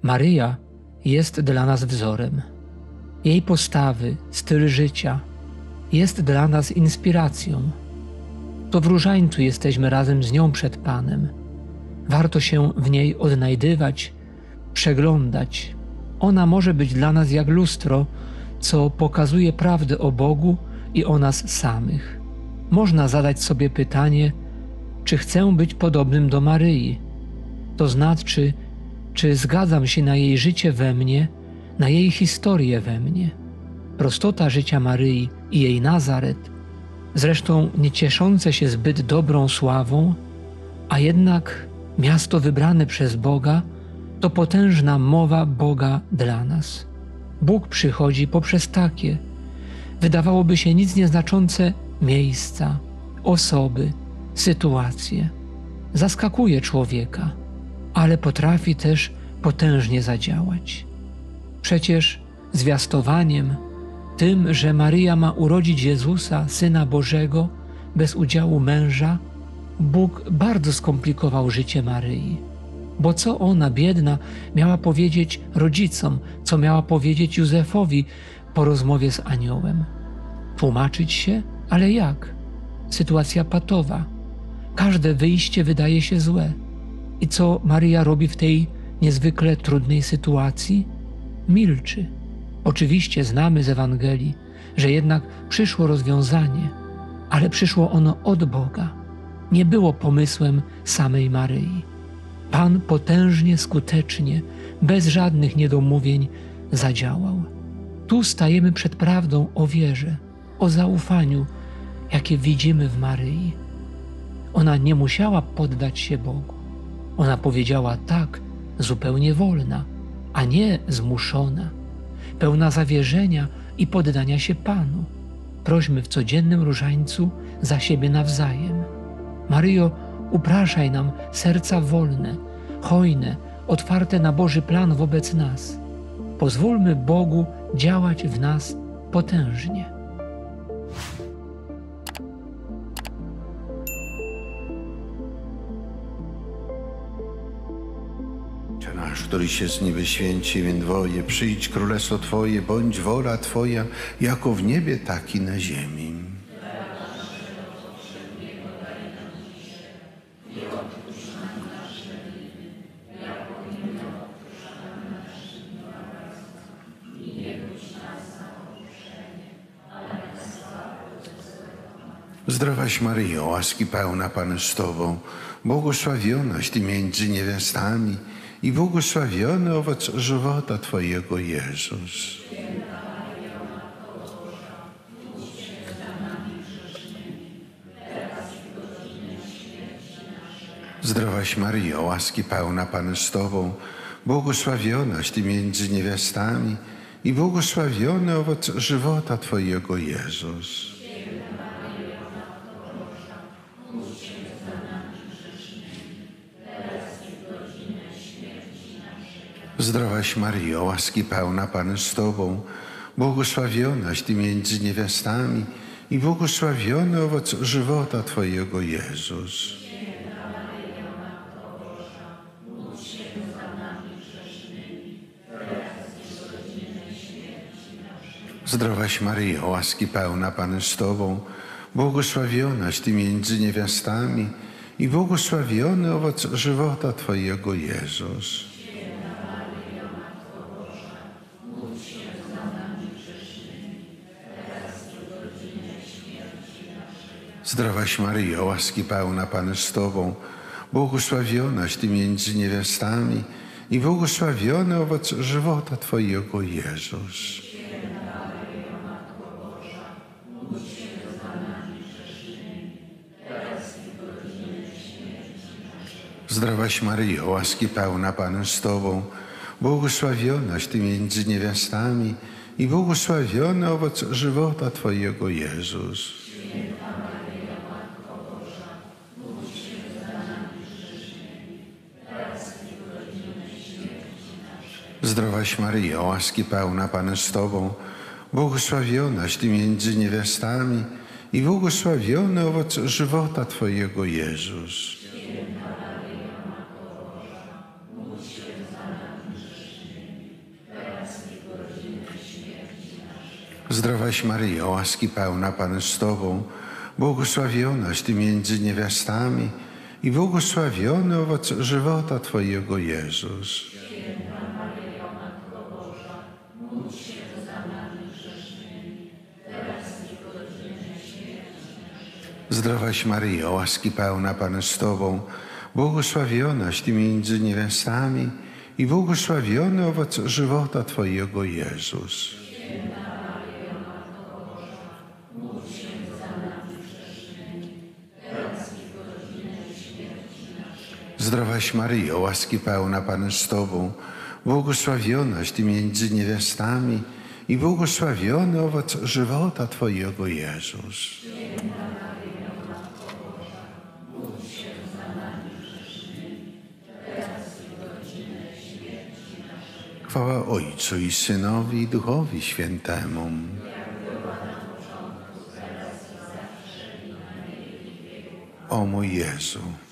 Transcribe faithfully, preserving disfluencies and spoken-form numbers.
Maryja jest dla nas wzorem. Jej postawy, styl życia jest dla nas inspiracją. To w różańcu jesteśmy razem z nią przed Panem. Warto się w niej odnajdywać, przeglądać. Ona może być dla nas jak lustro, co pokazuje prawdę o Bogu i o nas samych. Można zadać sobie pytanie, czy chcę być podobnym do Maryi? To znaczy, czy zgadzam się na jej życie we mnie, na jej historię we mnie. Prostota życia Maryi i jej Nazaret, zresztą nie cieszące się zbyt dobrą sławą, a jednak miasto wybrane przez Boga, to potężna mowa Boga dla nas. Bóg przychodzi poprzez takie, wydawałoby się nic nieznaczące miejsca, osoby, sytuacje. Zaskakuje człowieka, ale potrafi też potężnie zadziałać. Przecież zwiastowaniem, tym, że Maryja ma urodzić Jezusa, Syna Bożego, bez udziału męża, Bóg bardzo skomplikował życie Maryi. Bo co ona, biedna, miała powiedzieć rodzicom, co miała powiedzieć Józefowi po rozmowie z aniołem? Tłumaczyć się? Ale jak? Sytuacja patowa. Każde wyjście wydaje się złe. I co Maryja robi w tej niezwykle trudnej sytuacji? Milczy. Oczywiście znamy z Ewangelii, że jednak przyszło rozwiązanie, ale przyszło ono od Boga. Nie było pomysłem samej Maryi. Pan potężnie, skutecznie, bez żadnych niedomówień zadziałał. Tu stajemy przed prawdą o wierze, o zaufaniu, jakie widzimy w Maryi. Ona nie musiała poddać się Bogu. Ona powiedziała tak, zupełnie wolna, a nie zmuszona, pełna zawierzenia i poddania się Panu. Prośmy w codziennym różańcu za siebie nawzajem. Maryjo, upraszaj nam serca wolne, hojne, otwarte na Boży plan wobec nas. Pozwólmy Bogu działać w nas potężnie. Ojcze nasz, któryś się z niby święci, imię Twoje, przyjdź królestwo Twoje, bądź wola Twoja, jako w niebie, tak i na ziemi. Zdrowaś Maryjo, łaski pełna, Pan z Tobą, błogosławionaś Ty między niewiastami i błogosławiony owoc żywota Twojego, Jezus. Zdrowaś Maryjo, łaski pełna, Pan z Tobą, błogosławionaś Ty między niewiastami i błogosławiony owoc żywota Twojego, Jezus. Zdrowaś Maryjo, łaski pełna, Pan z Tobą, błogosławionaś Ty między niewiastami i błogosławiony owoc żywota Twojego, Jezus. Zdrowaś Maryjo, łaski pełna, Pan z Tobą, błogosławionaś Ty między niewiastami i błogosławiony owoc żywota Twojego, Jezus. Zdrowaś Maryjo, łaski pełna, Pan z Tobą, błogosławionaś Ty między niewiastami i błogosławiony owoc żywota Twojego, Jezus. Zdrowaś Maryjo, łaski pełna, Pan z Tobą, błogosławionaś Ty między niewiastami i błogosławiony owoc żywota Twojego, Jezus. Zdrowaś Maryjo, łaski pełna, Pan z Tobą, błogosławionaś Ty między niewiastami i błogosławiony owoc żywota Twojego, Jezus. Zdrowaś Maryjo, łaski pełna, Pan z Tobą, błogosławionaś Ty między niewiastami i błogosławiony owoc żywota Twojego, Jezus. Zdrowaś Maryjo, łaski pełna, Pan z Tobą, błogosławionaś Ty między niewiastami i błogosławiony owoc żywota Twojego, Jezus. Zdrowaś Maryjo, łaski pełna, Pan z Tobą, błogosławionaś Ty między niewiastami i błogosławiony owoc żywota Twojego, Jezus. Chwała Ojcu i Synowi i Duchowi Świętemu. O mój Jezu,